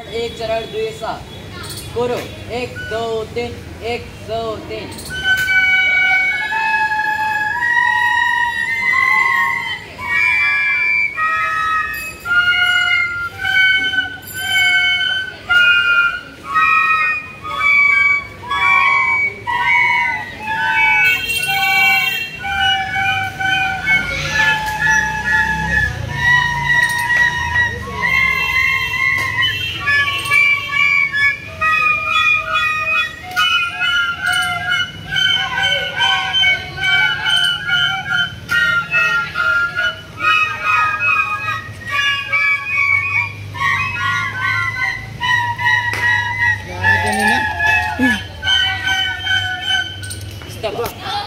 एक सरल दुई सा करो 1 2 3 1 2 3